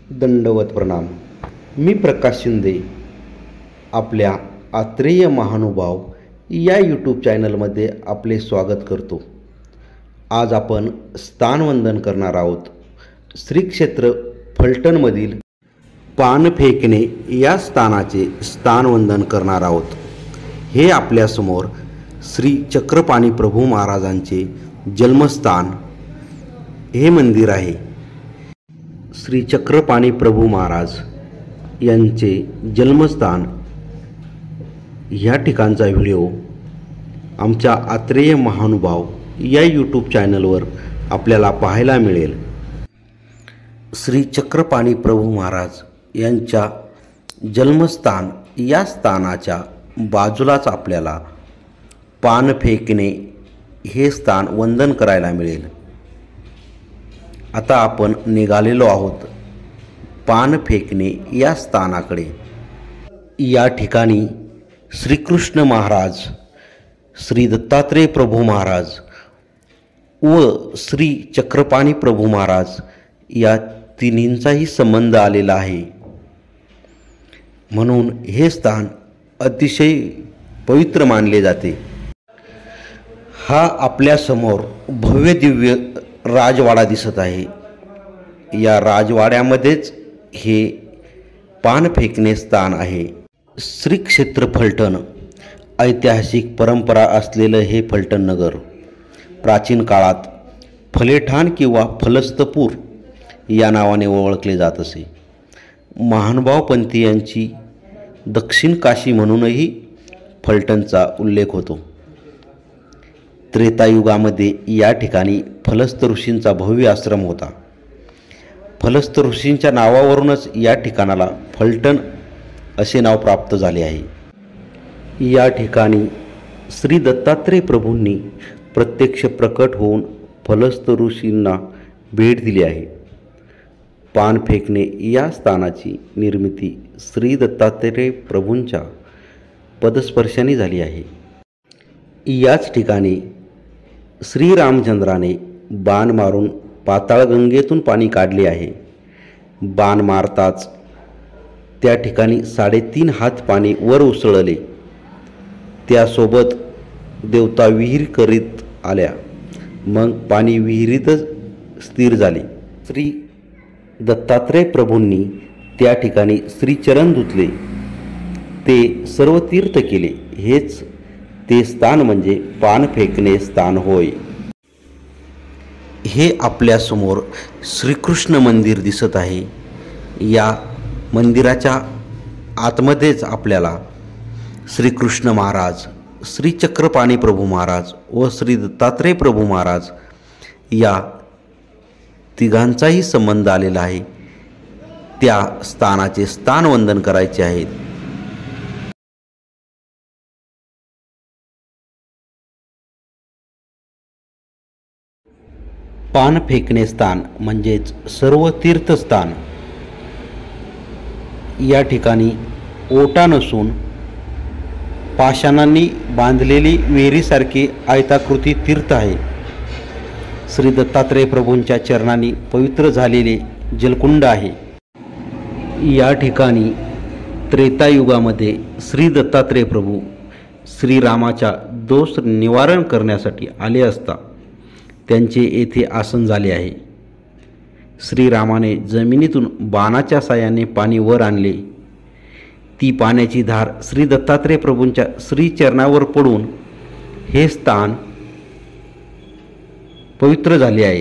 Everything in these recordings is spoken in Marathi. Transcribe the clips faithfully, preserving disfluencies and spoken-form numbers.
दंडवत प्रणाम. मी प्रकाश शिंदे आपल्या आत्रेय महानुभाव या यूट्यूब चॅनलमध्ये आपले स्वागत करतो. आज आपण स्थानवंदन करणार आहोत. श्री क्षेत्र फलटणमधील पानफेकणे या स्थानाचे स्थानवंदन करणार आहोत. हे आपल्यासमोर श्री चक्रपाणी प्रभू महाराजांचे जन्मस्थान हे मंदिर आहे. श्री चक्रपाणी प्रभू महाराज यांचे जन्मस्थान ह्या ठिकाणचा व्हिडिओ आमच्या आत्रेय महानुभाव या यूट्यूब चॅनलवर आपल्याला पाहायला मिळेल. श्री चक्रपाणी प्रभू महाराज यांच्या जन्मस्थान या स्थानाच्या बाजूलाच आपल्याला पानफेकणे हे स्थान वंदन करायला मिळेल. आता आपण निघालेलो आहोत पानफेकणे या स्थानाकडे. या ठिकाणी श्रीकृष्ण महाराज, श्री दत्तात्रेय प्रभू महाराज व श्री चक्रपाणी प्रभू महाराज या तिन्हींचाही संबंध आलेला आहे. म्हणून हे स्थान अतिशय पवित्र मानले जाते. हा आपल्यासमोर भव्य दिव्य राजवाडा दिसत आहे. या राजवाड्यामध्येच हे पानफेकणे स्थान आहे. श्री क्षेत्र फलटण ऐतिहासिक परंपरा असलेलं हे फलटण नगर प्राचीन काळात फलेठाण किंवा फलस्तपूर या नावाने ओळखले जात असे. महानुभावपंथीयांची दक्षिण काशी म्हणूनही फलटणचा उल्लेख होतो. त्रेतायुगामध्ये या ठिकाणी फलस्त ऋषींचा भव्य आश्रम होता. फलस्त ऋषींच्या नावावरूनच या ठिकाणाला फलटण असे नाव प्राप्त झाले आहे. या ठिकाणी श्री दत्तात्रेय प्रभूंनी प्रत्यक्ष प्रकट होऊन फलस्त ऋषींना भेट दिली आहे. पानफेकणे या स्थानाची निर्मिती श्री दत्तात्रेय प्रभूंच्या पदस्पर्शाने झाली आहे. याच ठिकाणी श्रीरामचंद्राने बाण मारून पाताळगंगेतून पाणी काढले आहे. बाण मारताच त्या ठिकाणी साडेतीन हात पाणी वर उसळले. त्यासोबत देवता विहीर करीत आल्या. मग पाणी विहिरीतच स्थिर झाले. श्री दत्तात्रेय प्रभूंनी त्या ठिकाणी श्रीचरण धुतले. ते सर्व तीर्थ केले. हेच ते स्थान म्हणजे पानफेकणे स्थान होय. हे आपल्यासमोर श्रीकृष्ण मंदिर दिसत आहे. या मंदिराच्या आतमध्येच आपल्याला श्रीकृष्ण महाराज, श्री चक्रपाणी प्रभू महाराज व श्री दत्तात्रेय प्रभू महाराज या तिघांचाही संबंध आलेला आहे. त्या स्थानाचे स्थानवंदन करायचे आहेत. पानफेकणे स्थान म्हणजेच सर्व तीर्थस्थान. या ठिकाणी ओटा नसून पाषाणांनी बांधलेली विहिरीसारखी आयताकृती तीर्थ आहे. श्री दत्तात्रेय प्रभूंच्या चरणांनी पवित्र झालेले जलकुंड आहे. या ठिकाणी त्रेतायुगामध्ये श्री दत्तात्रेय प्रभू श्रीरामाच्या दोष निवारण करण्यासाठी आले असता त्यांचे येथे आसन झाले आहे. श्रीरामाने जमिनीतून बाणाच्या साहाय्याने पाणी वर आणले. ती पाण्याची धार श्री दत्तात्रेय प्रभूंच्या श्रीचरणावर पडून हे स्थान पवित्र झाले आहे.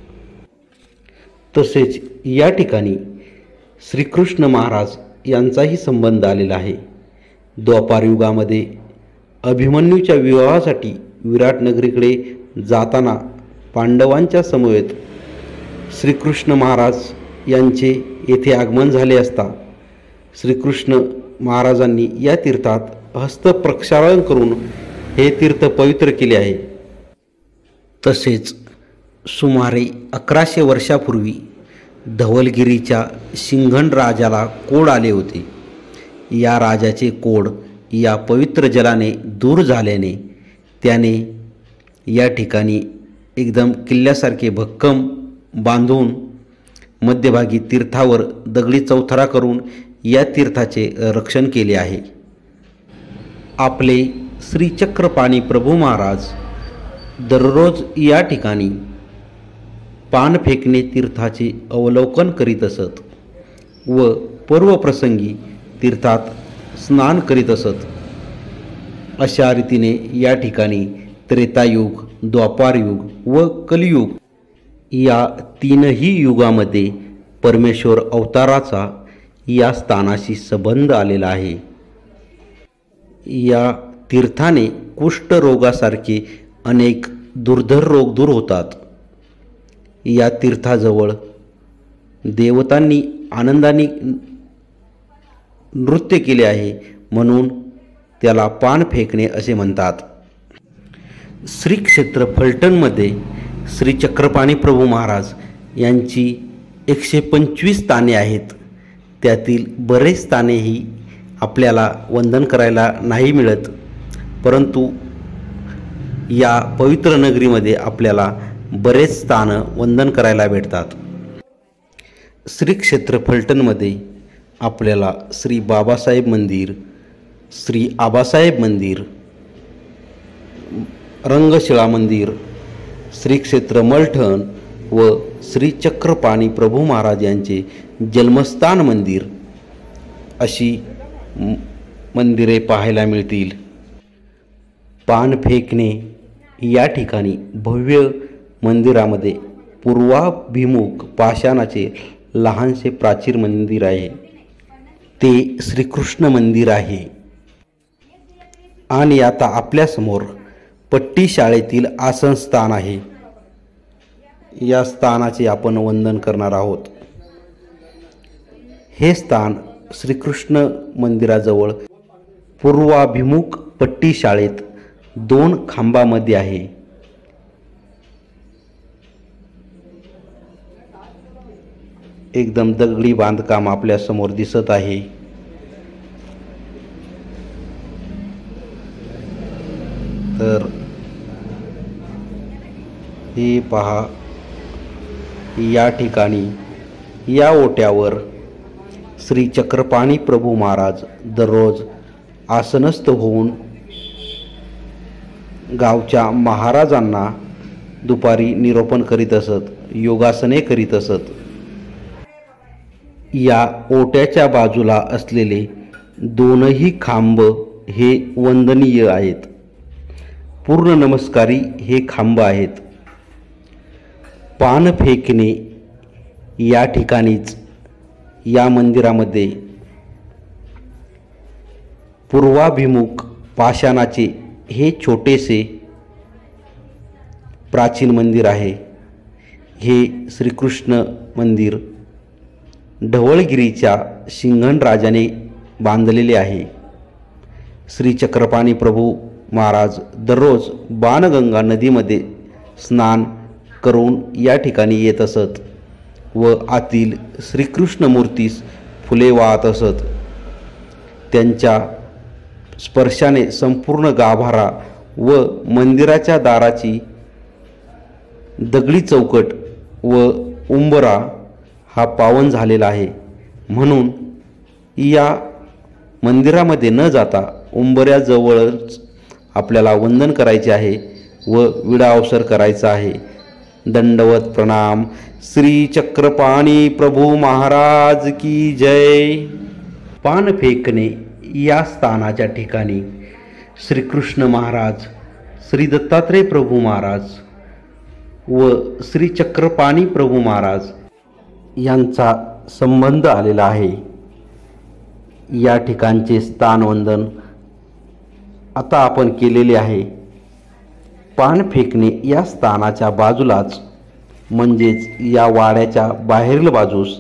तसेच या ठिकाणी श्रीकृष्ण महाराज यांचाही संबंध आलेला आहे. द्वापार युगामध्ये अभिमन्यूच्या विवाहासाठी विराट नगरीकडे जाताना पांडवांच्या समवेत श्रीकृष्ण महाराज यांचे येथे आगमन झाले असता श्रीकृष्ण महाराजांनी या तीर्थात हस्तप्रक्षालन करून हे तीर्थ पवित्र केले आहे. तसेच सुमारे अकराशे वर्षापूर्वी धवलगिरीच्या सिंहण राजाला कोड आले होते. या राजाचे कोड या पवित्र जलाने दूर झाल्याने त्याने या ठिकाणी एकदम किल्ल्यासारखे भक्कम बांधून मध्यभागी तीर्थावर दगडी चौथरा करून या तीर्थाचे रक्षण केले आहे. आपले श्री चक्रपाणी प्रभू महाराज दररोज या ठिकाणी पान फेकणे तीर्थाचे अवलोकन करीत असत व पर्वप्रसंगी तीर्थात स्नान करीत असत. अशा रीतीने या ठिकाणी त्रेतायुग, द्वापारयुग व कलियुग या तीनही युगामध्ये परमेश्वर अवताराचा या स्थानाशी संबंध आलेला आहे. या तीर्थाने कुष्ठरोगासारखे अनेक दुर्धर रोग दूर होतात. या तीर्थाजवळ देवतांनी आनंदाने नृत्य केले आहे म्हणून त्याला पान फेकणे असे म्हणतात. श्री क्षेत्र फलटणमध्ये श्री चक्रपाणी प्रभू महाराज यांची एकशे पंचवीस स्थाने आहेत. त्यातील बरेच स्थानेही आपल्याला वंदन करायला नाही मिळत, परंतु या पवित्र नगरीमध्ये आपल्याला बरेच स्थानं वंदन करायला भेटतात. श्री क्षेत्र फलटणमध्ये आपल्याला श्री बाबासाहेब मंदिर, श्री आबासाहेब मंदिर, रंगशिळा मंदिर, श्री क्षेत्र मलठण व श्री चक्रपाणी प्रभू महाराज यांचे जन्मस्थान मंदिर अशी मंदिरे पाहायला मिळतील. पान फेकणे या ठिकाणी भव्य मंदिरामध्ये पूर्वाभिमुख पाषाणाचे लहानसे प्राचीन मंदिर आहे. ते श्रीकृष्ण मंदिर आहे. आणि आता आपल्यासमोर पट्टी शाळेतील आसनस्थान आहे. या स्थानाचे आपण वंदन करणार आहोत. हे स्थान श्रीकृष्ण मंदिराजवळ पूर्वाभिमुख पट्टी शाळेत दोन खांबामध्ये आहे. एकदम दगडी बांधकाम आपल्या समोर दिसत आहे. तर हे पहा, या ठिकाणी या ओट्यावर श्री चक्रपाणी प्रभू महाराज दररोज आसनस्थ होऊन गावच्या महाराजांना दुपारी निरोपण करीत असत, योगासने करीत असत. या ओट्याच्या बाजूला असलेले दोनही खांब हे वंदनीय आहेत. पूर्ण नमस्कारी हे खांब आहेत. पान फेकणे या ठिकाणीच या मंदिरामध्ये पूर्वाभिमुख पाषाणाचे हे छोटेसे प्राचीन मंदिर आहे. हे श्रीकृष्ण मंदिर ढवळगिरीच्या सिंहणराजाने बांधलेले आहे. श्री चक्रपाणी प्रभू महाराज दररोज बाणगंगा नदीमध्ये स्नान करून या ठिकाणी येत असत व आतील श्रीकृष्ण मूर्तीस फुले वाहत असत. त्यांच्या स्पर्शाने संपूर्ण गाभारा व मंदिराच्या दाराची दगडी चौकट व उंबरा हा पावन झालेला आहे. म्हणून या मंदिरामध्ये न जाता उंबऱ्याजवळच आपल्याला वंदन करायचे आहे व विडा अवसर करायचा आहे. दंडवत प्रणाम. श्री चक्रपाणी प्रभू महाराज की जय. पान फेकणे या स्थानाच्या ठिकाणी श्रीकृष्ण महाराज, श्री दत्तात्रेय प्रभू महाराज व श्री चक्रपाणी प्रभू महाराज यांचा संबंध आलेला आहे. या ठिकाणचे स्थानवंदन आता आपण केलेले आहे. पान फेकणे या स्थानाच्या बाजूलाच म्हणजेच या वाड्याच्या बाहेरील बाजूस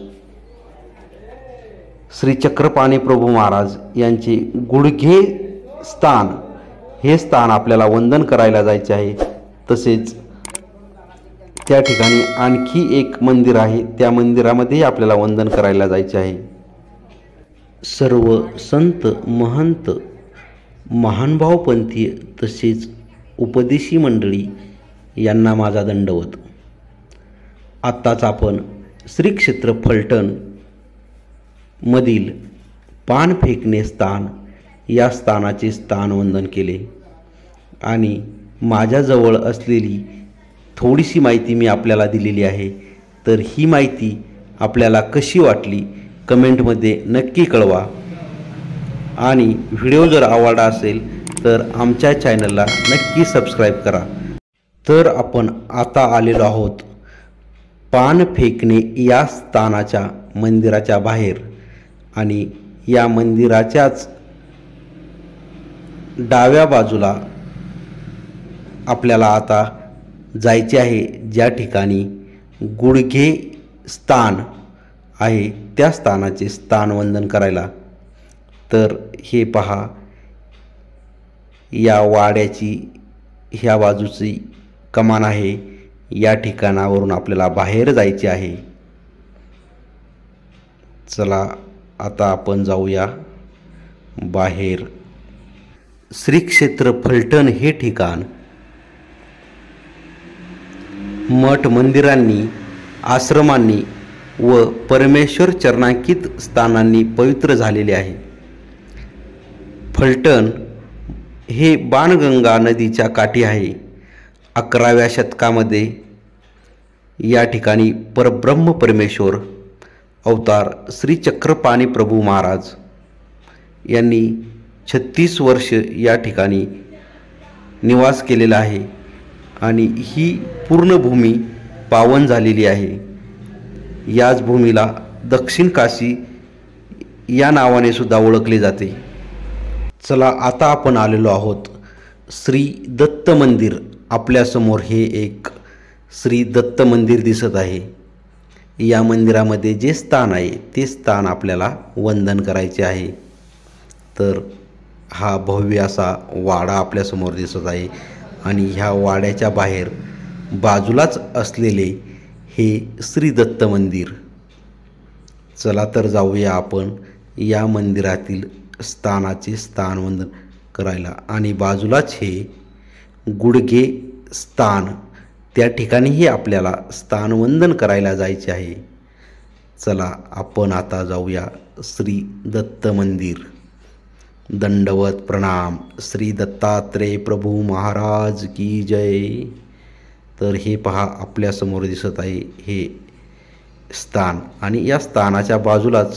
श्री चक्रपाणी प्रभू महाराज यांचे गुडघे स्थान हे स्थान आपल्याला वंदन करायला जायचे आहे. तसेच त्या ठिकाणी आणखी एक मंदिर आहे, त्या मंदिरामध्ये आपल्याला वंदन करायला जायचे आहे. सर्व संत महंत महानुभावपंथीय तसेच उपदेशी मंडळी यांना माझा दंडवत. आत्ताच आपण श्री क्षेत्र फलटण मधील पान फेकणे स्थान या स्थानाचे स्थानवंदन केले आणि माझ्याजवळ असलेली थोडीशी माहिती मी आपल्याला दिलेली आहे. तर ही माहिती आपल्याला कशी वाटली कमेंटमध्ये नक्की कळवा आणि व्हिडिओ जर आवडला असेल तर आमच्या चॅनलला नक्की सबस्क्राईब करा. तर आपण आता आलेलो आहोत पान फेकणे या स्थानाच्या मंदिराच्या बाहेर आणि या मंदिराच्याच डाव्या बाजूला आपल्याला आता जायचे आहे, ज्या ठिकाणी गुडघे स्थान आहे त्या स्थानाचे स्थानवंदन करायला. तर हे पहा, या वाड्याची ह्या बाजूची कमान आहे. या ठिकाणावरून आपल्याला बाहेर जायचे आहे. चला आता आपण जाऊया बाहेर. श्री क्षेत्र फलटण हे ठिकाण मठ मंदिरांनी, आश्रमांनी व परमेश्वर चरणांकित स्थानांनी पवित्र झालेले आहे. फलटण हे बाणगंगा नदीच्या काठी आहे. अकराव्या शतकामध्ये या ठिकाणी परब्रह्म परमेश्वर अवतार श्री चक्रपाणी प्रभू महाराज यांनी छत्तीस वर्ष या ठिकाणी निवास केलेला आहे आणि ही पूर्ण भूमी पावन झालेली आहे. याच भूमीला दक्षिण काशी या नावाने सुद्धा ओळखले जाते. चला आता आपण आलेलो आहोत श्री दत्त मंदिर. आपल्यासमोर हे एक श्री दत्त मंदिर दिसत आहे. या मंदिरामध्ये जे स्थान आहे ते स्थान आपल्याला वंदन करायचे आहे. तर हा भव्य असा वाडा आपल्यासमोर दिसत आहे आणि ह्या वाड्याच्या बाहेर बाजूलाच असलेले हे श्री दत्त मंदिर. चला तर जाऊया आपण या मंदिरातील स्थानाचे स्थानवंदन करायला. आणि बाजूलाच हे गुडघे स्थान, त्या ठिकाणीही आपल्याला स्थानवंदन करायला जायचे आहे. चला आपण आता जाऊया श्री दत्त मंदिर. दंडवत प्रणाम. श्री दत्तात्रेय प्रभू महाराज की जय. तर हे पहा, आपल्यासमोर दिसत आहे हे स्थान आणि या स्थानाच्या बाजूलाच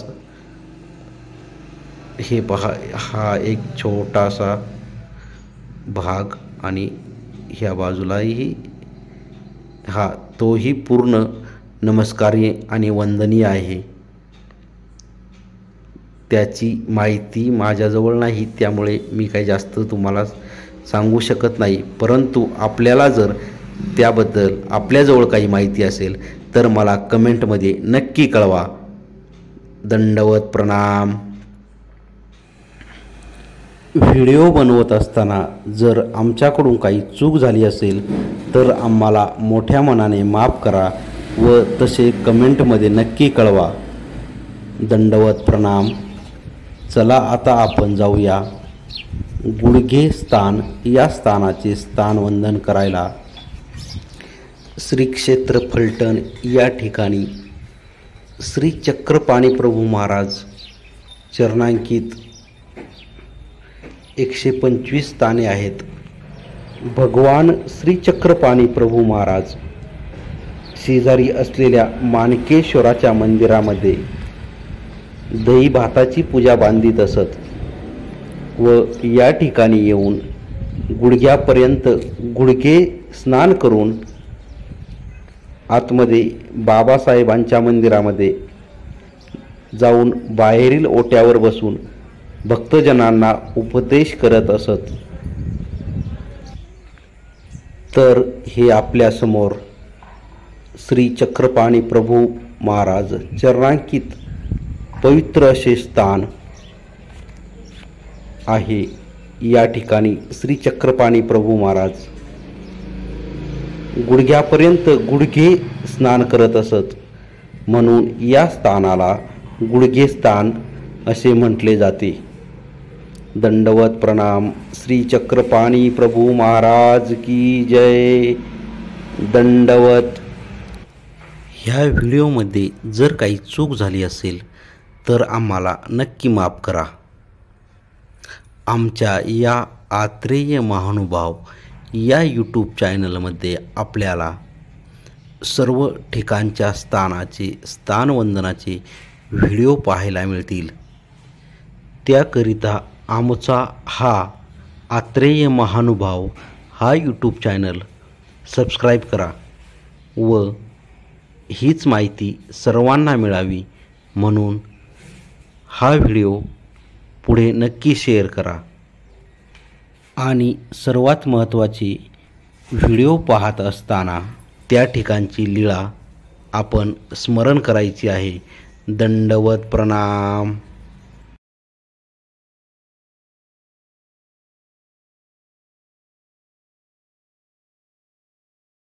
हे पहा, हा एक छोटासा भाग आणि ह्या बाजूलाही हा तोही पूर्ण नमस्कार्य आणि वंदनीय आहे. त्याची माहिती माझ्याजवळ नाही, त्यामुळे मी काही जास्त तुम्हाला सांगू शकत नाही. परंतु आपल्याला जर त्याबद्दल आपल्याजवळ काही माहिती असेल तर मला कमेंटमध्ये नक्की कळवा. दंडवत प्रणाम. व्हिडिओ बनवत असताना जर आमच्याकडून काही चूक झाली असेल तर आम्हाला मोठ्या मनाने माफ करा व तसे कमेंटमध्ये नक्की कळवा. दंडवत प्रणाम. चला आता आपण जाऊया गुडघे स्थान या स्थानाचे स्थानवंदन करायला. श्री क्षेत्र फलटण या ठिकाणी श्री चक्रपाणी प्रभू महाराज चरणांकित एकशे पंचवीस स्थाने आहेत. भगवान श्री चक्रपाणी प्रभू महाराज शेजारी असलेल्या माणकेश्वराच्या मंदिरामध्ये दही भाताची पूजा बांधित असत व या ठिकाणी येऊन गुडघ्यापर्यंत गुडघे स्नान करून आतमध्ये बाबासाहेबांच्या मंदिरामध्ये जाऊन बाहेरील ओट्यावर बसून भक्तजनांना उपदेश करत असत. तर हे आपल्यासमोर श्री चक्रपाणी प्रभू महाराज चरणांकित पवित्र असे स्थान आहे. या ठिकाणी श्री चक्रपाणी प्रभू महाराज गुडघ्यापर्यंत गुडघे स्नान करत असत, म्हणून या स्थानाला गुडघे स्थान असे म्हटले जाते. दंडवत प्रणाम. श्री चक्रपाणी प्रभू महाराज की जय. दंडवत. ह्या व्हिडिओमध्ये जर काही चूक झाली असेल तर आम्हाला नक्की माफ करा. आमच्या या आत्रेय महानुभाव या यूट्यूब चॅनलमध्ये आपल्याला सर्व ठिकाणच्या स्थानाचे स्थानवंदनाचे व्हिडिओ पाहायला मिळतील. त्याकरिता आमचा हा आत्रेय महानुभाव हा यूट्यूब चॅनल सबस्क्राईब करा व हीच माहिती सर्वांना मिळावी म्हणून हा व्हिडिओ पुढे नक्की शेअर करा. आणि सर्वात महत्त्वाचे, व्हिडिओ पाहत असताना त्या ठिकाणची लीळा आपण स्मरण करायची आहे. दंडवत प्रणाम.